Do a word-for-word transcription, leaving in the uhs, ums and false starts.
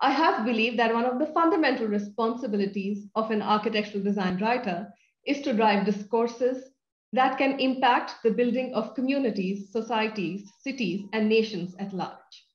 I have believed that one of the fundamental responsibilities of an architectural design writer is to drive discourses that can impact the building of communities, societies, cities, and nations at large.